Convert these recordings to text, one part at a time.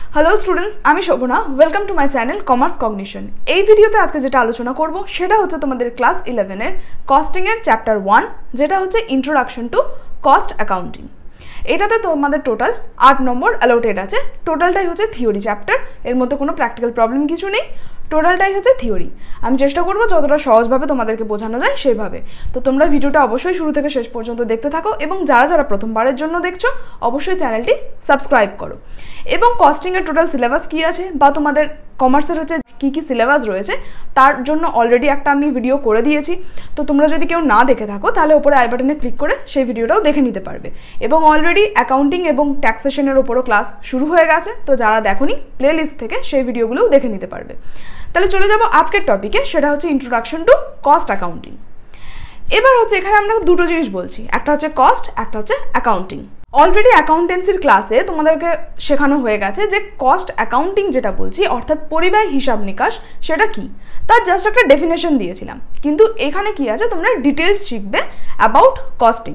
Hello students, আমি Shobhana. Welcome to my channel commerce cognition. এই ভিডিওতে আজকে যেটা আলোচনা করব সেটা হচ্ছে তোমাদের ক্লাস 11 এর কস্টিংয়ের চ্যাপ্টার 1, যেটা হচ্ছে ইন্ট্রোডাকশন টু কস্ট অ্যাকাউন্টিং। এটাতে তোমাদের টোটাল 8 নম্বর অ্যালোটেড আছে। টোটালটাই হচ্ছে থিওরি চ্যাপ্টার, এর মধ্যে কোনো প্র্যাকটিক্যাল প্রবলেম কিছু নেই, টোটালটাই হচ্ছে থিওরি। আমি চেষ্টা করবো যতটা সহজভাবে তোমাদেরকে বোঝানো যায় সেইভাবে। তো তোমরা ভিডিওটা অবশ্যই শুরু থেকে শেষ পর্যন্ত দেখতে থাকো, এবং যারা যারা প্রথমবারের জন্য দেখছো অবশ্যই চ্যানেলটি সাবস্ক্রাইব করো। এবং কস্টিংয়ের টোটাল সিলেবাস কী আছে বা তোমাদের কমার্সের হচ্ছে কী কী সিলেবাস রয়েছে তার জন্য অলরেডি একটা আমি ভিডিও করে দিয়েছি। তো তোমরা যদি কেউ না দেখে থাকো তাহলে ওপরে আই বাটনে ক্লিক করে সেই ভিডিওটাও দেখে নিতে পারবে। এবং অলরেডি অ্যাকাউন্টিং এবং ট্যাক্সেশনের ওপরও ক্লাস শুরু হয়ে গেছে, তো যারা দেখোনি প্লে লিস্ট থেকে সেই ভিডিওগুলোও দেখে নিতে পারবে। তাহলে চলে যাবো আজকের টপিকে, সেটা হচ্ছে ইন্ট্রোডাকশন টু কস্ট অ্যাকাউন্টিং। এবার হচ্ছে এখানে আমরা দুটো জিনিস বলছি, একটা হচ্ছে কস্ট, একটা হচ্ছে অ্যাকাউন্টিং। অলরেডি অ্যাকাউন্টেন্সির ক্লাসে তোমাদেরকে শেখানো হয়ে গেছে যে কস্ট অ্যাকাউন্টিং যেটা বলছি, অর্থাৎ পরিব্যয় হিসাব নিকাশ, সেটা কি, তার জাস্ট একটা ডেফিনেশন দিয়েছিলাম। কিন্তু এখানে কি আছে, তোমরা ডিটেলস শিখবে অ্যাবাউট কস্টিং।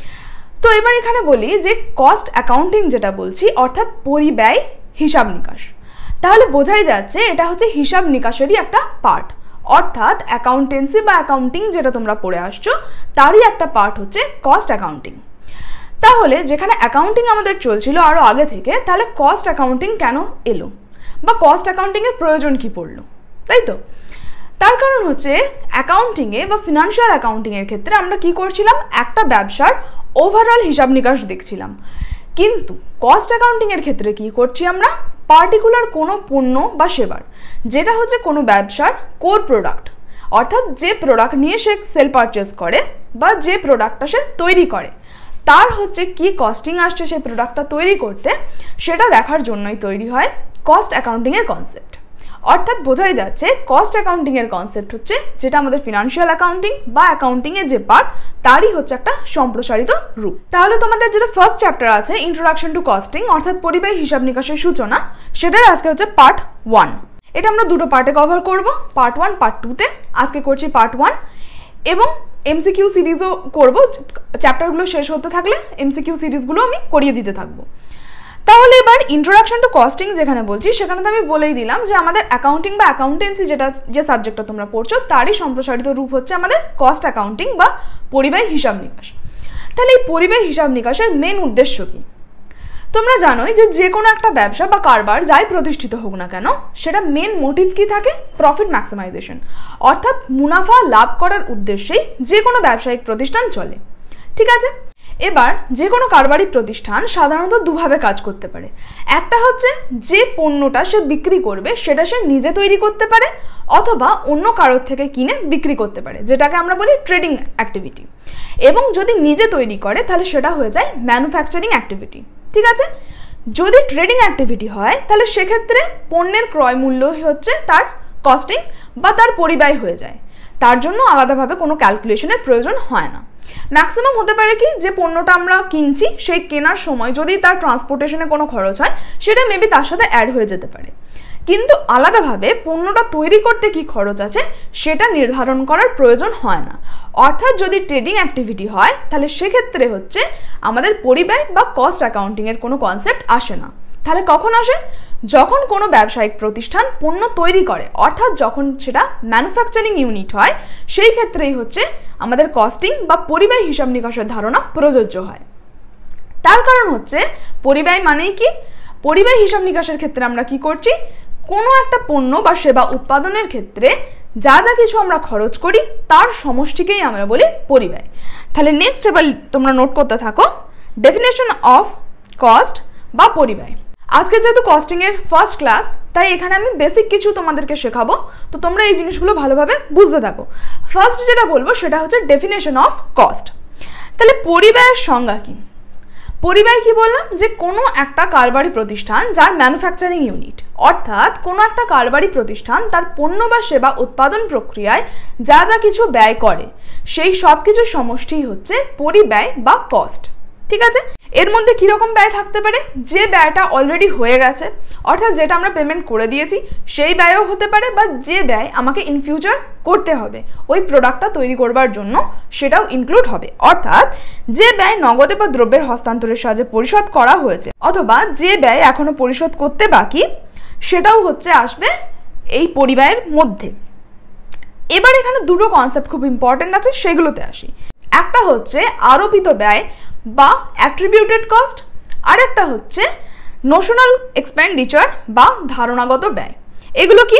তো এবার এখানে বলি যে কস্ট অ্যাকাউন্টিং যেটা বলছি, অর্থাৎ পরিব্যয় হিসাব নিকাশ, তাহলে বোঝাই যাচ্ছে এটা হচ্ছে হিসাব নিকাশেরই একটা পার্ট। অর্থাৎ অ্যাকাউন্টেন্সি বা অ্যাকাউন্টিং যেটা তোমরা পড়ে আসছো তারই একটা পার্ট হচ্ছে কস্ট অ্যাকাউন্টিং। তাহলে যেখানে অ্যাকাউন্টিং আমাদের চলছিল আরও আগে থেকে, তাহলে কস্ট অ্যাকাউন্টিং কেন এলো বা কস্ট অ্যাকাউন্টিংয়ের প্রয়োজন কি পড়লো, তাই তো? তার কারণ হচ্ছে অ্যাকাউন্টিংয়ে বা ফিনান্সিয়াল অ্যাকাউন্টিংয়ের ক্ষেত্রে আমরা কি করছিলাম, একটা ব্যবসার ওভারঅল হিসাব নিকাশ দেখছিলাম। কিন্তু কস্ট অ্যাকাউন্টিংয়ের ক্ষেত্রে কি করছি আমরা, পার্টিকুলার কোনো পণ্য বা সেবার, যেটা হচ্ছে কোনো ব্যবসার কোর প্রোডাক্ট, অর্থাৎ যে প্রোডাক্ট নিয়ে সে সেল পারচেস করে বা যে প্রোডাক্টটা সে তৈরি করে, তার হচ্ছে কি কস্টিং আসছে সেই প্রোডাক্টটা তৈরি করতে, সেটা দেখার জন্যই তৈরি হয় কস্ট অ্যাকাউন্টিংয়ের কনসেপ্ট। অর্থাৎ বোঝাই যাচ্ছে কস্ট অ্যাকাউন্টিংয়ের কনসেপ্ট হচ্ছে যেটা আমাদের ফিনান্সিয়াল অ্যাকাউন্টিং বা অ্যাকাউন্টিংয়ের যে পার্ট তারই হচ্ছে একটা সম্প্রসারিত রূপ। তাহলে তোমাদের যেটা ফার্স্ট চ্যাপ্টার আছে ইন্ট্রোডাকশন টু কস্টিং, অর্থাৎ পরিব্যয় হিসাব নিকাশের সূচনা, সেটার আজকে হচ্ছে পার্ট 1। এটা আমরা দুটো পার্টে কভার করব, পার্ট 1 পার্ট 2তে। আজকে করছি পার্ট 1, এবং এমসিকিউ সিরিজও করব। চ্যাপ্টারগুলো শেষ হতে থাকলে এমসিকিউ সিরিজগুলো আমি করিয়ে দিতে থাকবো। তাহলে এবার ইন্ট্রোডাকশন টু কস্টিং যেখানে বলছি, সেখানে তো আমি বলেই দিলাম যে আমাদের অ্যাকাউন্টিং বা অ্যাকাউন্টেন্সি যে সাবজেক্টটা তোমরা পড়ছো তারই সম্প্রসারিত রূপ হচ্ছে আমাদের কস্ট অ্যাকাউন্টিং বা পরিব্যয় হিসাব নিকাশ। তাহলে এই পরিব্যয় হিসাব নিকাশের মেন উদ্দেশ্য কি? তোমরা জানোই যে কোনো একটা ব্যবসা বা কারবার যাই প্রতিষ্ঠিত হোক না কেন, সেটা মেন মোটিভ কি থাকে, প্রফিট ম্যাক্সিমাইজেশন, অর্থাৎ মুনাফা লাভ করার উদ্দেশ্যেই যে কোনো ব্যবসায়িক প্রতিষ্ঠান চলে। ঠিক আছে, এবার যে কোনো কারবারি প্রতিষ্ঠান সাধারণত দুভাবে কাজ করতে পারে। একটা হচ্ছে যে পণ্যটা সে বিক্রি করবে সেটা সে নিজে তৈরি করতে পারে, অথবা অন্য কারোর থেকে কিনে বিক্রি করতে পারে, যেটাকে আমরা বলি ট্রেডিং অ্যাক্টিভিটি। এবং যদি নিজে তৈরি করে তাহলে সেটা হয়ে যায় ম্যানুফ্যাকচারিং অ্যাক্টিভিটি। ঠিক আছে, যদি ট্রেডিং অ্যাক্টিভিটি হয় তাহলে সেক্ষেত্রে পণ্যের ক্রয় মূল্য হচ্ছে তার কস্টিং বা তার পরিব্যয় হয়ে যায়, তার জন্য আলাদাভাবে কোনো ক্যালকুলেশনের প্রয়োজন হয় না। ম্যাক্সিমাম হতে পারে কি, যে পণ্যটা আমরা কিনছি সেই কেনার সময় যদি তার ট্রান্সপোর্টেশনে কোনো খরচ হয় সেটা মেবি তার সাথে অ্যাড হয়ে যেতে পারে, কিন্তু আলাদাভাবে পণ্যটা তৈরি করতে কি খরচ আছে সেটা নির্ধারণ করার প্রয়োজন হয় না। অর্থাৎ যদি ট্রেডিং অ্যাক্টিভিটি হয় তাহলে সেক্ষেত্রে হচ্ছে আমাদের পরিব্যয় বা কস্ট অ্যাকাউন্টিংয়ের কোনো কনসেপ্ট আসে না। তাহলে কখন আসে? যখন কোনো ব্যবসায়িক প্রতিষ্ঠান পণ্য তৈরি করে, অর্থাৎ যখন সেটা ম্যানুফ্যাকচারিং ইউনিট হয়, সেই ক্ষেত্রেই হচ্ছে আমাদের কস্টিং বা পরিব্যয় হিসাব নিকাশের ধারণা প্রযোজ্য হয়। তার কারণ হচ্ছে পরিব্যয় মানেই কি, পরিব্যয় হিসাব নিকাশের ক্ষেত্রে আমরা কি করছি, কোনো একটা পণ্য বা সেবা উৎপাদনের ক্ষেত্রে যা যা কিছু আমরা খরচ করি তার সমষ্টিকেই আমরা বলি পরিব্যয়। তাহলে নেক্সট এবার তোমরা নোট করতে থাকো ডেফিনেশন অফ কস্ট বা পরিব্যয়। আজকে যেহেতু কস্টিংয়ের ফার্স্ট ক্লাস, তাই এখানে আমি বেসিক কিছু তোমাদেরকে শেখাবো, তো তোমরা এই জিনিসগুলো ভালোভাবে বুঝতে থাকো। ফার্স্ট যেটা বলবো সেটা হচ্ছে ডেফিনেশন অফ কস্ট। তাহলে পরিব্যয়ের সংজ্ঞা কি? পরিব্যয় কি বললাম, যে কোনো একটা কারবারি প্রতিষ্ঠান যার ম্যানুফ্যাকচারিং ইউনিট, অর্থাৎ কোনো একটা কারবারি প্রতিষ্ঠান তার পণ্য বা সেবা উৎপাদন প্রক্রিয়ায় যা যা কিছু ব্যয় করে সেই সব কিছু সমষ্টি হচ্ছে পরিব্যয় বা কস্ট। ঠিক আছে, এর মধ্যে কীরকম ব্যয় থাকতে পারে? যে ব্যয়টা অলরেডি হয়ে গেছে, অর্থাৎ যেটা আমরা পেমেন্ট করে দিয়েছি সেই ব্যয়ও হতে পারে, বা যে ব্যয় আমাকে ইন ফিউচার করতে হবে ওই প্রোডাক্টটা তৈরি করবার জন্য সেটাও ইনক্লুড হবে। অর্থাৎ যে ব্যয় নগদে বা দ্রব্যের হস্তান্তরের সাহায্যে পরিশোধ করা হয়েছে অথবা যে ব্যয় এখনো পরিশোধ করতে বাকি সেটাও হচ্ছে আসবে এই পরিব্যয়ের মধ্যে। এবার এখানে দুটো কনসেপ্ট খুব ইম্পর্টেন্ট আছে, সেগুলোতে আসি। একটা হচ্ছে আরোপিত ব্যয় বা অ্যাট্রিবিউটেড কস্ট, আর একটা হচ্ছে নোশনাল এক্সপেন্ডিচার বা ধারণাগত ব্যয়। এগুলো কি?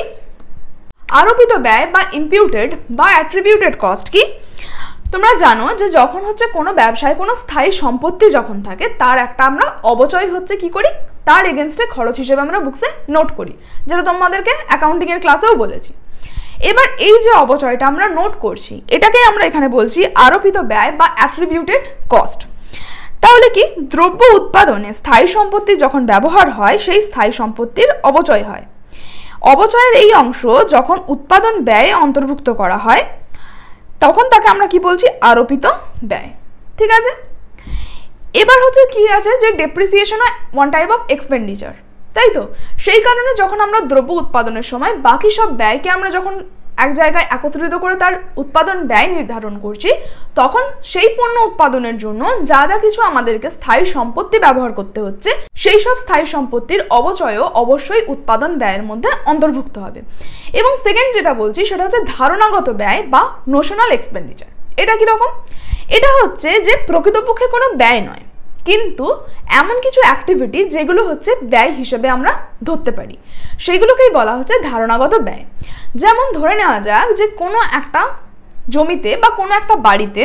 আরোপিত ব্যয় বা ইম্পিউটেড বা অ্যাট্রিবিউটেড কস্ট কি? তোমরা জানো যে যখন হচ্ছে কোনো ব্যবসায় কোনো স্থায়ী সম্পত্তি যখন থাকে তার একটা আমরা অবচয় হচ্ছে কি করি, তার এগেনস্টে খরচ হিসেবে আমরা বুকসে নোট করি, যেটা তোমাদেরকে অ্যাকাউন্টিংয়ের ক্লাসেও বলেছি। এবার এই যে অবচয়টা আমরা নোট করছি এটাকেই আমরা এখানে বলছি আরোপিত ব্যয় বা অ্যাট্রিবিউটেড কস্ট। তাহলে কি? দ্রব্য উৎপাদনে স্থায়ী সম্পত্তি যখন ব্যবহার হয় সেই স্থায়ী সম্পত্তির অবচয় হয়। অবচয়ের এই অংশ যখন উৎপাদন ব্যয়ে অন্তর্ভুক্ত করা হয় তখন তাকে আমরা কি বলছি? আরোপিত ব্যয়। ঠিক আছে, এবার হচ্ছে কি আছে যে depreciation one type of expenditure, তাই তো? সেই কারণে যখন আমরা দ্রব্য উৎপাদনের সময় বাকি সব ব্যয়কে আমরা যখন এক জায়গায় একত্রিত করে তার উৎপাদন ব্যয় নির্ধারণ করছি তখন সেই পণ্য উৎপাদনের জন্য যা যা কিছু আমাদেরকে স্থায়ী সম্পত্তি ব্যবহার করতে হচ্ছে সেই সব স্থায়ী সম্পত্তির অবচয়ও অবশ্যই উৎপাদন ব্যয়ের মধ্যে অন্তর্ভুক্ত হবে। এবং সেকেন্ড যেটা বলছি সেটা হচ্ছে ধারণাগত ব্যয় বা নোশনাল এক্সপেন্ডিচার। এটা কীরকম? এটা হচ্ছে যে প্রকৃতপক্ষে কোনো ব্যয় নয়, কিন্তু এমন কিছু অ্যাক্টিভিটি যেগুলো হচ্ছে ব্যয় হিসেবে আমরা ধরতে পারি সেগুলোকেই বলা হচ্ছে ধারণাগত ব্যয়। যেমন ধরে নেওয়া যাক যে কোনো একটা জমিতে বা কোনো একটা বাড়িতে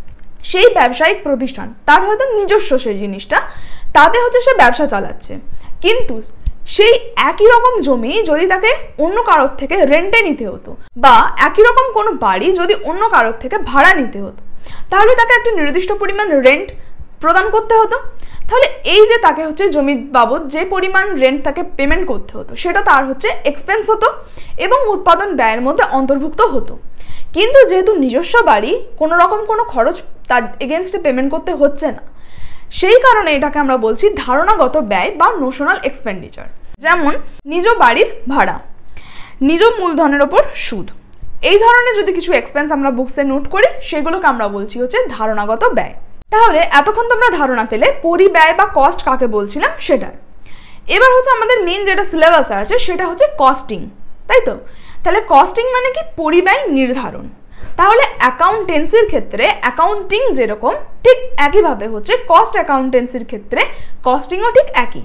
সেই ব্যবসায়িক প্রতিষ্ঠান তার হয়তো নিজস্ব সেই জিনিসটা, তাতে হচ্ছে সে ব্যবসা চালাচ্ছে, কিন্তু সেই একই রকম জমি যদি তাকে অন্য কারোর থেকে রেন্টে নিতে হতো বা একই রকম কোনো বাড়ি যদি অন্য কারোর থেকে ভাড়া নিতে হতো তাহলে তাকে একটা নির্দিষ্ট পরিমাণ রেন্ট প্রদান করতে হতো। তাহলে এই যে তাকে হচ্ছে জমি বাবদ যে পরিমাণ রেন্ট তাকে পেমেন্ট করতে হতো সেটা তার হচ্ছে এক্সপেন্স হতো এবং উৎপাদন ব্যয়ের মধ্যে অন্তর্ভুক্ত হতো। কিন্তু যেহেতু নিজস্ব বাড়ি কোনো রকম কোনো খরচ তার এগেনস্টে পেমেন্ট করতে হচ্ছে না, সেই কারণে এটাকে আমরা বলছি ধারণাগত ব্যয় বা নোশনাল এক্সপেন্ডিচার। যেমন নিজ বাড়ির ভাড়া, নিজ মূলধনের ওপর সুদ, এই ধরনের যদি কিছু এক্সপেন্স আমরা বুকসে নোট করি সেগুলোকে আমরা বলছি হচ্ছে ধারণাগত ব্যয়। তাহলে এতক্ষণ তোমরা ধারণা পেলে পরিব্যয় বা কস্ট কাকে বলছিলাম সেটার। এবার হচ্ছে আমাদের মেন যেটা সিলেবাসে আছে সেটা হচ্ছে কস্টিং, তাই তো? তাহলে কস্টিং মানে কি? পরিব্যয় নির্ধারণ। তাহলে অ্যাকাউন্টেন্সির ক্ষেত্রে অ্যাকাউন্টিং যেরকম ঠিক একইভাবে হচ্ছে কস্ট অ্যাকাউন্টেন্সির ক্ষেত্রে কস্টিংও ঠিক একই।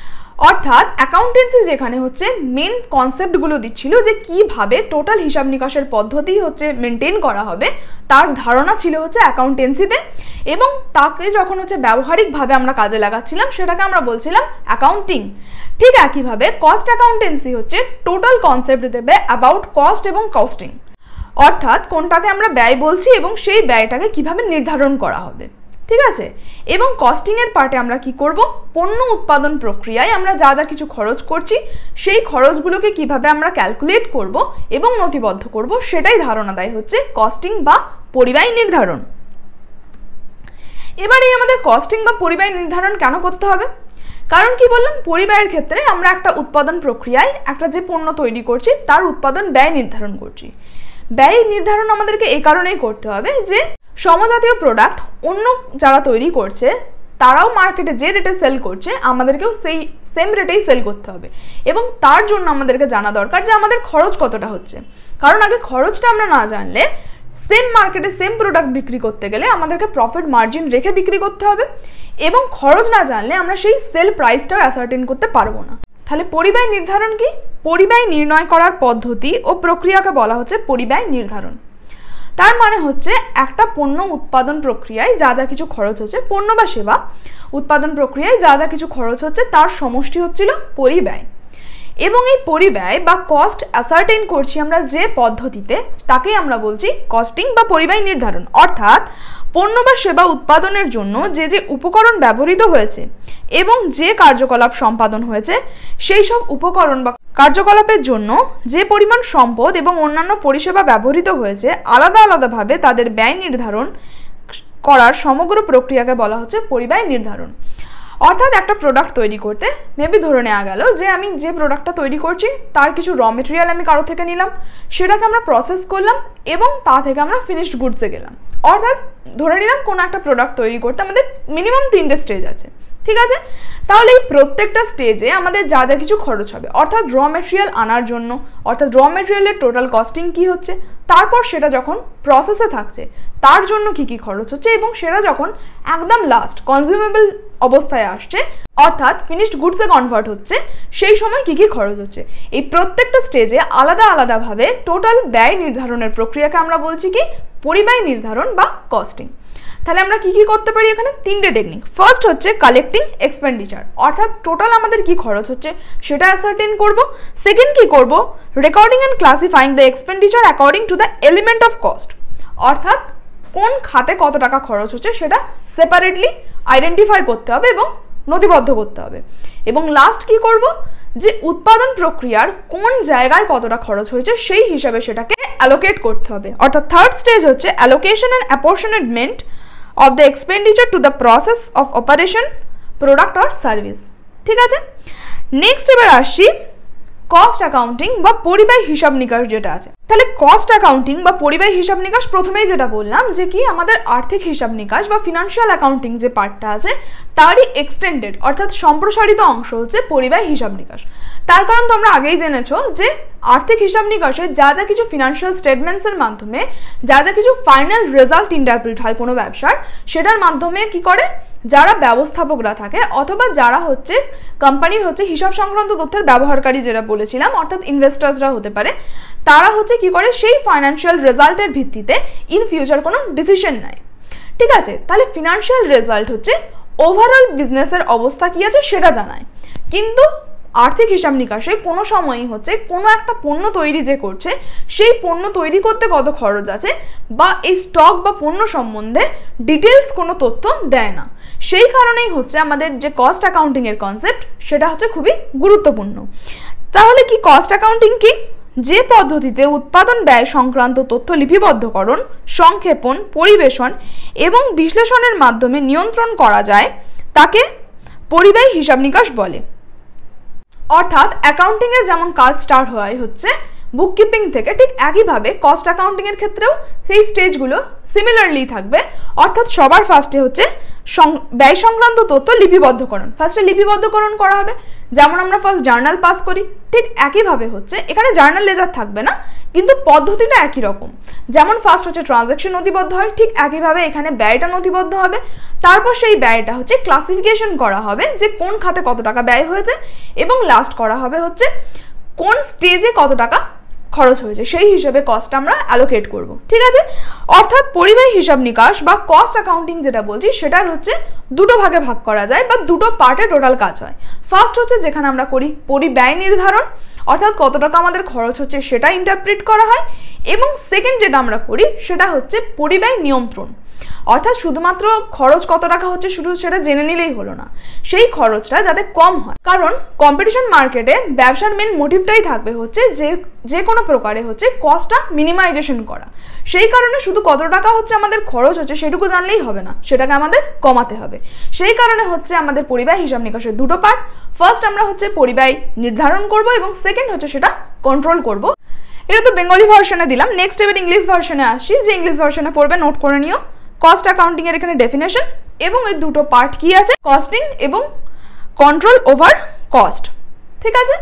অর্থাৎ অ্যাকাউন্টেন্সি যেখানে হচ্ছে মেন কনসেপ্টগুলো দিচ্ছিল যে কিভাবে টোটাল হিসাব নিকাশের পদ্ধতি হচ্ছে মেনটেন করা হবে তার ধারণা ছিল হচ্ছে অ্যাকাউন্টেন্সিতে, এবং তাকে যখন হচ্ছে ব্যবহারিকভাবে আমরা কাজে লাগাচ্ছিলাম সেটাকে আমরা বলছিলাম অ্যাকাউন্টিং। ঠিক একইভাবে কস্ট অ্যাকাউন্টেন্সি হচ্ছে টোটাল কনসেপ্ট দেবে অ্যাবাউট কস্ট এবং কস্টিং, অর্থাৎ কোনটাকে আমরা ব্যয় বলছি এবং সেই ব্যয়টাকে কিভাবে নির্ধারণ করা হবে। ঠিক আছে, এবং কস্টিংয়ের পার্টে আমরা কি করব? পণ্য উৎপাদন প্রক্রিয়ায় আমরা যা যা কিছু খরচ করছি সেই খরচগুলোকে কিভাবে আমরা ক্যালকুলেট করব এবং নথিবদ্ধ করব সেটাই ধারণা দেয় হচ্ছে কস্টিং বা পরিব্যয় নির্ধারণ। এবার এই আমাদের কস্টিং বা পরিব্যয় নির্ধারণ কেন করতে হবে? কারণ কি বললাম, পরিব্যয়ের ক্ষেত্রে আমরা একটা উৎপাদন প্রক্রিয়ায় একটা যে পণ্য তৈরি করছি তার উৎপাদন ব্যয় নির্ধারণ করছি। ব্যয় নির্ধারণ আমাদেরকে এই কারণেই করতে হবে যে সমজাতীয় প্রোডাক্ট অন্য যারা তৈরি করছে তারাও মার্কেটে যে রেটে সেল করছে আমাদেরকেও সেই সেম রেটেই সেল করতে হবে, এবং তার জন্য আমাদেরকে জানা দরকার যে আমাদের খরচ কতটা হচ্ছে। কারণ আগে খরচটা আমরা না জানলে সেম মার্কেটে সেম প্রোডাক্ট বিক্রি করতে গেলে আমাদেরকে প্রফিট মার্জিন রেখে বিক্রি করতে হবে, এবং খরচ না জানলে আমরা সেই সেল প্রাইসটাও অ্যাসার্টেন করতে পারবো না। তাহলে পরিব্যয় নির্ধারণ কি? পরিব্যয় নির্ণয় করার পদ্ধতি ও প্রক্রিয়াকে বলা হচ্ছে পরিব্যয় নির্ধারণ। তার মানে হচ্ছে একটা পণ্য উৎপাদন প্রক্রিয়ায় যা যা কিছু খরচ হচ্ছে, পণ্য বা সেবা উৎপাদন প্রক্রিয়ায় যা যা কিছু খরচ হচ্ছে তার সমষ্টি হচ্ছিল পরিব্যয়, এবং এই পরিব্যয় বা কস্ট অ্যাসার্টেন করছি আমরা যে পদ্ধতিতে তাকেই আমরা বলছি কস্টিং বা পরিব্যয় নির্ধারণ। অর্থাৎ পণ্য বা সেবা উৎপাদনের জন্য যে যে উপকরণ ব্যবহৃত হয়েছে এবং যে কার্যকলাপ সম্পাদন হয়েছে সেই সব উপকরণ বা কার্যকলাপের জন্য যে পরিমাণ সম্পদ এবং অন্যান্য পরিষেবা ব্যবহৃত হয়েছে আলাদা আলাদাভাবে তাদের ব্যয় নির্ধারণ করার সমগ্র প্রক্রিয়াকে বলা হচ্ছে পরিব্যয় নির্ধারণ। অর্থাৎ একটা প্রোডাক্ট তৈরি করতে মেবি ধরে নেওয়া গেল যে আমি যে প্রোডাক্টটা তৈরি করছি তার কিছু র মেটেরিয়াল আমি কারো থেকে নিলাম, সেটাকে আমরা প্রসেস করলাম এবং তা থেকে আমরা ফিনিশড গুডসে গেলাম। অর্থাৎ ধরে নিলাম কোনো একটা প্রোডাক্ট তৈরি করতে আমাদের মিনিমাম 3টে স্টেজ আছে, ঠিক আছে? তাহলে এই প্রত্যেকটা স্টেজে আমাদের যা যা কিছু খরচ হবে, অর্থাৎ র মেটেরিয়াল আনার জন্য, অর্থাৎ র মেটেরিয়ালের টোটাল কস্টিং কি হচ্ছে, তারপর সেটা যখন প্রসেসে থাকছে তার জন্য কি কি খরচ হচ্ছে, এবং সেটা যখন একদম লাস্ট কনজিউমেবল অবস্থায় আসছে অর্থাৎ ফিনিশড গুডসে কনভার্ট হচ্ছে সেই সময় কি কি খরচ হচ্ছে। এই প্রত্যেকটা স্টেজে আলাদা আলাদাভাবে টোটাল ব্যয় নির্ধারণের প্রক্রিয়াকে আমরা বলছি কি পরিব্যয় নির্ধারণ বা কস্টিং। তাহলে আমরা কি কি করতে পারি এখানে? 3টে টেকনিক। ফার্স্ট হচ্ছে কালেক্টিং এক্সপেন্ডিচার, অর্থাৎ টোটাল আমাদের কি খরচ হচ্ছে সেটা অ্যাসার্টেন করব। সেকেন্ড কি করব? Recording and classifying the expenditure according to the element of cost, অর্থাৎ কোন খাতে কত টাকা খরচ হচ্ছে সেটা সেপারেটলি আইডেন্টিফাই করতে হবে এবং নথিবদ্ধ করতে হবে। এবং লাস্ট কি করব? যে উৎপাদন প্রক্রিয়ার কোন জায়গায় কতটা খরচ হয়েছে সেই হিসাবে সেটাকে অ্যালোকেট করতে হবে। অর্থাৎ থার্ড স্টেজ হচ্ছে allocation and apportionment of the expenditure to the process of operation, product or service, ঠিক আছে? নেক্সট এবার আসছি কস্ট অ্যাকাউন্টিং বা পরিব্যয় হিসাব নিকাশ যেটা আছে। তাহলে কস্ট অ্যাকাউন্টিং বা পরিব্যয় হিসাব নিকাশ প্রথমেই যেটা বললাম যে কি আমাদের আর্থিক হিসাব নিকাশ বা ফিনান্সিয়াল অ্যাকাউন্টিং যে পার্টটা আছে তারই এক্সটেন্ডেড অর্থাৎ সম্প্রসারিত অংশ হচ্ছে পরিব্যয় হিসাব নিকাশ। তার কারণ তোমরা আগেই জেনেছো যে আর্থিক হিসাব নিকাশে যা যা কিছু ফিনান্সিয়াল স্টেটমেন্টসের মাধ্যমে যা যা কিছু ফাইনাল রেজাল্ট ইন্টারপ্রিট হয় কোনো ব্যবসার, সেটার মাধ্যমে কি করে যারা ব্যবস্থাপকরা থাকে অথবা যারা হচ্ছে কোম্পানির হচ্ছে হিসাব সংক্রান্ত তথ্যের ব্যবহারকারী যেটা বলেছিলাম অর্থাৎ ইনভেস্টার্সরা হতে পারে, তারা হচ্ছে কি করে সেই ফাইন্যান্সিয়াল রেজাল্টের ভিত্তিতে ইন ফিউচার কোনো ডিসিশন নেয়, ঠিক আছে? তাহলে ফিনান্সিয়াল রেজাল্ট হচ্ছে ওভারঅল বিজনেসের অবস্থা কি আছে সেটা জানায়। কিন্তু আর্থিক হিসাব নিকাশে কোনো সময়ই হচ্ছে কোনো একটা পণ্য তৈরি যে করছে সেই পণ্য তৈরি করতে কত খরচ আছে বা এই স্টক বা পণ্য সম্বন্ধে ডিটেলস কোনো তথ্য দেয় না। সেই কারণেই হচ্ছে আমাদের যে কস্ট অ্যাকাউন্টিংয়ের কনসেপ্ট সেটা হচ্ছে খুবই গুরুত্বপূর্ণ। তাহলে কি কস্ট অ্যাকাউন্টিং কি? যে পদ্ধতিতে উৎপাদন ব্যয় সংক্রান্ত তথ্য লিপিবদ্ধকরণ, সংক্ষেপণ, পরিবেশন এবং বিশ্লেষণের মাধ্যমে নিয়ন্ত্রণ করা যায় তাকে পরিব্যয় হিসাব নিকাশ বলে। অর্থাৎ অ্যাকাউন্টিংয়ের যেমন কাজ স্টার্ট হয় হচ্ছে বুককিপিং থেকে, ঠিক একইভাবে কস্ট অ্যাকাউন্টিংয়ের ক্ষেত্রেও সেই স্টেজগুলো সিমিলারলি থাকবে। অর্থাৎ সবার ফার্স্টে হচ্ছে ব্যয় সংক্রান্ত তথ্য লিপিবদ্ধকরণ, ফার্স্টে লিপিবদ্ধকরণ করা হবে। যেমন আমরা ফার্স্ট জার্নাল পাস করি ঠিক একইভাবে হচ্ছে এখানে জার্নাল লেজার থাকবে না, কিন্তু পদ্ধতিটা একই রকম। যেমন ফার্স্ট হচ্ছে ট্রানজ্যাকশন নথিবদ্ধ হয়, ঠিক একইভাবে এখানে ব্যয়টা নথিবদ্ধ হবে। তারপর সেই ব্যয়টা হচ্ছে ক্লাসিফিকেশন করা হবে যে কোন খাতে কত টাকা ব্যয় হয়েছে, এবং লাস্ট করা হবে হচ্ছে কোন স্টেজে কত টাকা খরচ হয়েছে সেই হিসেবে কস্টটা আমরা অ্যালোকেট করব, ঠিক আছে? অর্থাৎ পরিব্যয় হিসাব নিকাশ বা কস্ট অ্যাকাউন্টিং যেটা বলছি সেটার হচ্ছে দুটো ভাগে ভাগ করা যায় বা দুটো পার্টে টোটাল কাজ হয়। ফার্স্ট হচ্ছে যেখানে আমরা করি পরিব্যয় নির্ধারণ, অর্থাৎ কত টাকা আমাদের খরচ হচ্ছে সেটা ইন্টারপ্রিট করা হয়, এবং সেকেন্ড যেটা আমরা করি সেটা হচ্ছে পরিব্যয় নিয়ন্ত্রণ, অর্থাৎ শুধুমাত্র খরচ কত টাকা হচ্ছে শুধু সেটা জেনে নিলেই হলো না, সেই খরচটা যাতে কম হয়। কারণ কম্পিটিশন মার্কেটে ব্যবসার মেন মোটিভটাই থাকবে হচ্ছে যে কোনো প্রকারে হচ্ছে কস্টটা মিনিমাইজেশন করা। সেই কারণে শুধু কত টাকা হচ্ছে আমাদের খরচ হচ্ছে সেটুকু জানলেই হবে না, সেটাকে আমাদের কমাতে হবে। সেই কারণে হচ্ছে আমাদের পরিব্যয় হিসাব নিকাশের দুটো পার্ট। ফার্স্ট আমরা হচ্ছে পরিব্যয় নির্ধারণ করব এবং সেকেন্ড হচ্ছে সেটা কন্ট্রোল করব। এটা তো বেঙ্গলি ভার্সনে দিলাম, নেক্সট এবার ইংলিশ ভার্সনে আসছি। যে ইংলিশ ভার্সনে পড়বে নোট করে নিও। কস্ট অ্যাকাউন্টিং এর এখানে ডেফিনেশন এবং এই দুটো পার্ট কি আছে, কস্টিং এবং কন্ট্রোল ওভার কস্ট, ঠিক আছে?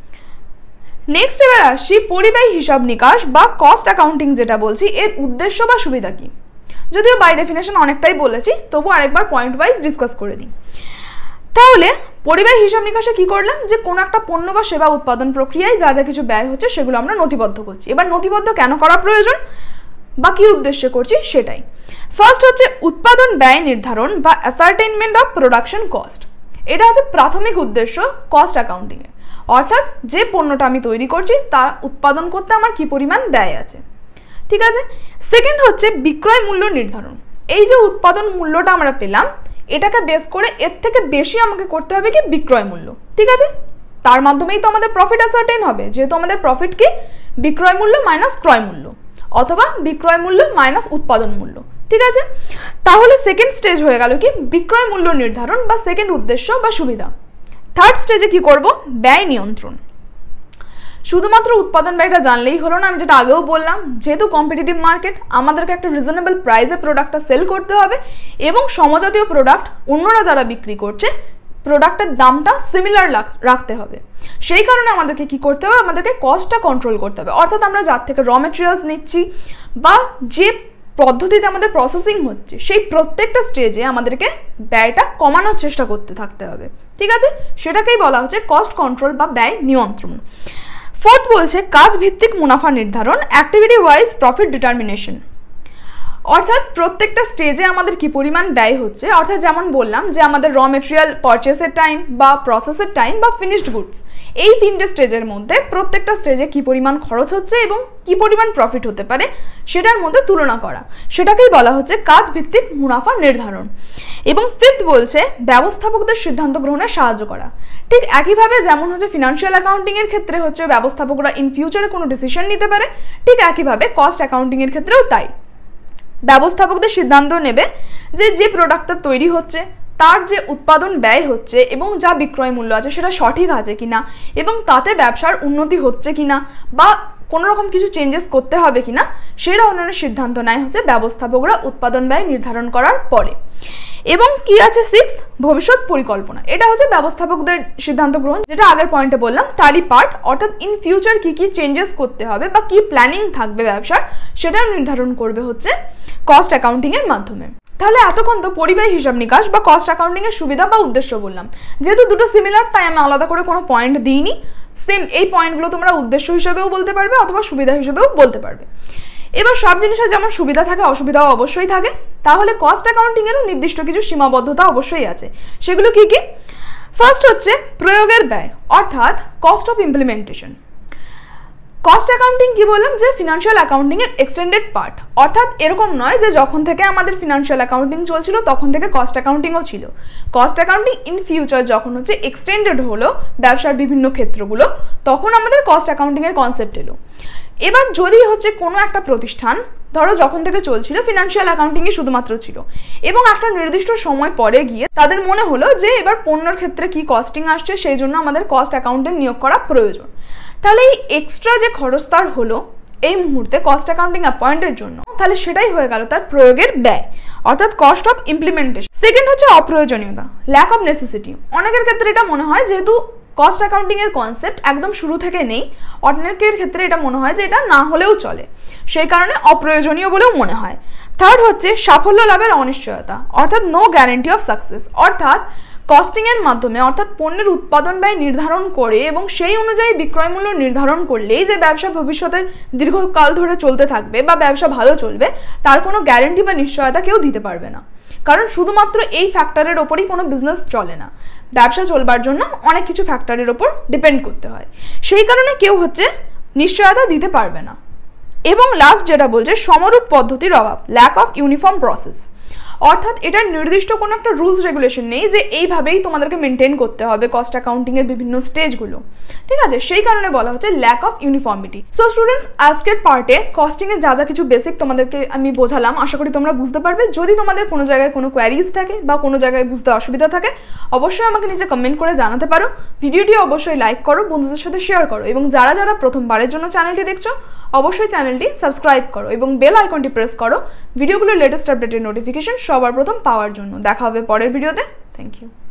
নেক্সট এবার আসছি পরিব্যয় হিসাব নিকাশ বা কস্ট অ্যাকাউন্টিং যেটা বলছি এর উদ্দেশ্য বা সুবিধা কি। যদিও বাই ডেফিনেশন অনেকটাই বলেছি, তবু আরেকবার পয়েন্ট ওয়াইজ ডিসকাস করে দিই। তাহলে পরিব্যয় হিসাব নিকাশে কি করলাম, যে কোনো একটা পণ্য বা সেবা উৎপাদন প্রক্রিয়ায় যা যা কিছু ব্যয় হচ্ছে সেগুলো আমরা নথিবদ্ধ করছি। এবার নথিবদ্ধ কেন করা প্রয়োজন বা কি উদ্দেশ্যে করছি সেটাই। ফার্স্ট হচ্ছে উৎপাদন ব্যয় নির্ধারণ বা অ্যাসার্টেনমেন্ট অফ প্রোডাকশন কস্ট। এটা হচ্ছে প্রাথমিক উদ্দেশ্য কস্ট অ্যাকাউন্টিংয়ে, অর্থাৎ যে পণ্যটা আমি তৈরি করছি তা উৎপাদন করতে আমার কি পরিমাণ ব্যয় আছে, ঠিক আছে? সেকেন্ড হচ্ছে বিক্রয় মূল্য নির্ধারণ। এই যে উৎপাদন মূল্যটা আমরা পেলাম এটাকে বেস করে এর থেকে বেশি আমাকে করতে হবে কি বিক্রয় মূল্য, ঠিক আছে? তার মাধ্যমেই তো আমাদের প্রফিট অ্যাসার্টেন হবে, যেহেতু আমাদের প্রফিট কি বিক্রয় মূল্য মাইনাস ক্রয় মূল্য অথবা বিক্রয় মূল্য মাইনাস উৎপাদন মূল্য, ঠিক আছে, তাহলে সেকেন্ড স্টেজ হয়ে গেল কি বিক্রয় মূল্য নির্ধারণ বা সেকেন্ড উদ্দেশ্য বা সুবিধা। থার্ড স্টেজে কি করব, ব্যয় নিয়ন্ত্রণ। শুধুমাত্র উৎপাদন ব্যয়টা জানলেই হলো না, আমি যেটা আগেও বললাম, যেহেতু কম্পিটিটিভ মার্কেট আমাদেরকে একটা রিজনেবল প্রাইসে প্রোডাক্টটা সেল করতে হবে এবং সমজাতীয় প্রোডাক্ট অন্যরা যারা বিক্রি করছে প্রোডাক্টের দামটা সিমিলার রাখতে হবে। সেই কারণে আমাদেরকে কি করতে হবে, আমাদেরকে কস্টটা কন্ট্রোল করতে হবে। অর্থাৎ আমরা যার থেকে র মেটেরিয়ালস নিচ্ছি বা যে পদ্ধতিতে আমাদের প্রসেসিং হচ্ছে সেই প্রত্যেকটা স্টেজে আমাদেরকে ব্যয়টা কমানোর চেষ্টা করতে থাকতে হবে। ঠিক আছে, সেটাকেই বলা হচ্ছে কস্ট কন্ট্রোল বা ব্যয় নিয়ন্ত্রণ। ফোর্থ বলছে কাজ ভিত্তিক মুনাফা নির্ধারণ, অ্যাক্টিভিটি ওয়াইজ প্রফিট ডিটারমিনেশন। অর্থাৎ প্রত্যেকটা স্টেজে আমাদের কি পরিমাণ ব্যয় হচ্ছে, অর্থাৎ যেমন বললাম যে আমাদের র মেটেরিয়াল পারচেসের টাইম বা প্রসেসের টাইম বা ফিনিশড গুডস, এই তিনটে স্টেজের মধ্যে প্রত্যেকটা স্টেজে কি পরিমাণ খরচ হচ্ছে এবং কি পরিমাণ প্রফিট হতে পারে সেটার মধ্যে তুলনা করা, সেটাকেই বলা হচ্ছে কাজ ভিত্তিক মুনাফা নির্ধারণ। এবং ফিফথ বলছে ব্যবস্থাপকদের সিদ্ধান্ত গ্রহণে সাহায্য করা। ঠিক একইভাবে যেমন হচ্ছে ফিনান্সিয়াল অ্যাকাউন্টিংয়ের ক্ষেত্রে হচ্ছে ব্যবস্থাপকরা ইন ফিউচারে কোনো ডিসিশন নিতে পারে, ঠিক একইভাবে কস্ট অ্যাকাউন্টিংয়ের ক্ষেত্রেও তাই। ব্যবস্থাপকদের সিদ্ধান্ত নেবে যে প্রোডাক্টটা তৈরি হচ্ছে তার যে উৎপাদন ব্যয় হচ্ছে এবং যা বিক্রয় মূল্য আছে সেটা সঠিক আছে কিনা এবং তাতে ব্যবসার উন্নতি হচ্ছে কিনা বা কোনো রকম কিছু চেঞ্জেস করতে হবে কিনা সেই ধরনের সিদ্ধান্ত নেয় হচ্ছে ব্যবস্থাপকরা উৎপাদন ব্যয় নির্ধারণ করার পরে। এবং কি আছে সিক্স, ভবিষ্যৎ পরিকল্পনা। এটা হচ্ছে ব্যবস্থাপকদের সিদ্ধান্ত গ্রহণ, যেটা আগের পয়েন্টে বললাম তারই পার্ট। অর্থাৎ ইন ফিউচার কি কি চেঞ্জেস করতে হবে বা কি প্ল্যানিং থাকবে ব্যবসার সেটা নির্ধারণ করবে হচ্ছে কস্ট অ্যাকাউন্টিং এর মাধ্যমে। তাহলে এতক্ষণ তো পরিব্যয় হিসাব নিকাশ বা কস্ট অ্যাকাউন্টিং এর সুবিধা বা উদ্দেশ্য বললাম। যেহেতু দুটো সিমিলার তাই আমি আলাদা করে কোনো পয়েন্ট দিইনি। সেম এই পয়েন্টগুলো তোমরা উদ্দেশ্য হিসেবেও বলতে পারবে অথবা সুবিধা হিসেবেও বলতে পারবে। এবার সব জিনিসের যেমন সুবিধা থাকে অসুবিধাও অবশ্যই থাকে, তাহলে কস্ট অ্যাকাউন্টিং এরও নির্দিষ্ট কিছু সীমাবদ্ধতা অবশ্যই আছে। সেগুলো কি কি? ফার্স্ট হচ্ছে প্রয়োগের ব্যয়, অর্থাৎ cost of implementation. Cost accounting কি বললাম, যে ফিনান্সিয়াল অ্যাকাউন্টিং এর এক্সটেন্ডেড পার্ট। অর্থাৎ এরকম নয় যে যখন থেকে আমাদের ফিনান্সিয়াল অ্যাকাউন্টিং চলছিল তখন থেকে কস্ট অ্যাকাউন্টিংও ছিল। কস্ট অ্যাকাউন্টিং ইন ফিউচার যখন হচ্ছে এক্সটেন্ডেড হলো ব্যবসার বিভিন্ন ক্ষেত্রগুলো, তখন আমাদের কস্ট অ্যাকাউন্টিং এর কনসেপ্ট এলো। এবার যদি হচ্ছে কোনো একটা প্রতিষ্ঠান ধরো যখন থেকে চলছিল ফিনান্সিয়াল অ্যাকাউন্টিংই শুধুমাত্র ছিল এবং একটা নির্দিষ্ট সময় পরে গিয়ে তাদের মনে হলো যে এবার পণ্যের ক্ষেত্রে কি কস্টিং আসছে সেই জন্য আমাদের কস্ট অ্যাকাউন্টেন্ট নিয়োগ করা প্রয়োজন, তাহলে এই এক্সট্রা যে খরচ তার হলো এই মুহূর্তে কস্ট অ্যাকাউন্টিং অ্যাপয়েন্টের জন্য, তাহলে সেটাই হয়ে গেল তার প্রয়োগের ব্যয়, অর্থাৎ কস্ট অফ ইমপ্লিমেন্টেশন। সেকেন্ড হচ্ছে অপ্রয়োজনীয়তা, ল্যাক অফ নেসেসিটি। অনেকের ক্ষেত্রে এটা মনে হয় যেহেতু কস্ট অ্যাকাউন্টিং এর কনসেপ্ট একদম শুরু থেকে নেই, অনেকের ক্ষেত্রে এটা মনে হয় যে এটা না হলেও চলে, সেই কারণে অপ্রয়োজনীয় বলেও মনে হয়। থার্ড হচ্ছে সাফল্য লাভের অনিশ্চয়তা, অর্থাৎ নো গ্যারান্টি অফ সাকসেস। অর্থাৎ কস্টিং এর মাধ্যমে অর্থাৎ পণ্যের উৎপাদন ব্যয় নির্ধারণ করে এবং সেই অনুযায়ী বিক্রয় মূল্য নির্ধারণ করলেই যে ব্যবসা ভবিষ্যতে দীর্ঘকাল ধরে চলতে থাকবে বা ব্যবসা ভালো চলবে তার কোনো গ্যারান্টি বা নিশ্চয়তা কেউ দিতে পারবে না, কারণ শুধুমাত্র এই ফ্যাক্টরের ওপরই কোনো বিজনেস চলে না, ব্যবসা চলবার জন্য অনেক কিছু ফ্যাক্টরের ওপর ডিপেন্ড করতে হয়, সেই কারণে কেউ হচ্ছে নিশ্চয়তা দিতে পারবে না। এবং লাস্ট যেটা বলছে সমরূপ পদ্ধতির অভাব, ল্যাক অফ ইউনিফর্ম প্রসেস। অর্থাৎ এটার নির্দিষ্ট কোনো একটা রুলস রেগুলেশন নেই যে এইভাবেই তোমাদেরকে মেনটেন করতে হবে কস্ট অ্যাকাউন্টিং এর বিভিন্ন স্টেজগুলো, ঠিক আছে, সেই কারণে বলা হচ্ছে lack of uniformity. So students, আজকের পার্টে কস্টিং এর যা যা কিছু বেসিক তোমাদেরকে আমি বোঝালাম আশা করি তোমরা বুঝতে পারবে। যদি তোমাদের কোনো জায়গায় কোনো কোয়ারিজ থাকে বা কোনো জায়গায় বুঝতে অসুবিধা থাকে অবশ্যই আমাকে নিচে কমেন্ট করে জানাতে পারো। ভিডিওটি অবশ্যই লাইক করো, বন্ধুদের সাথে শেয়ার করো এবং যারা যারা প্রথমবারের জন্য চ্যানেলটি দেখছো অবশ্যই চ্যানেলটি সাবস্ক্রাইব করো এবং বেল আইকনটি প্রেস করো ভিডিওগুলোর লেটেস্ট আপডেটের নোটিফিকেশন সবার প্রথম পাওয়ার জন্য। দেখা হবে পরের ভিডিওতে। Thank you.